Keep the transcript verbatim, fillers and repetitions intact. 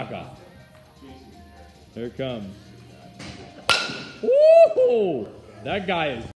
Shaka. Here it comes. Woo! That guy is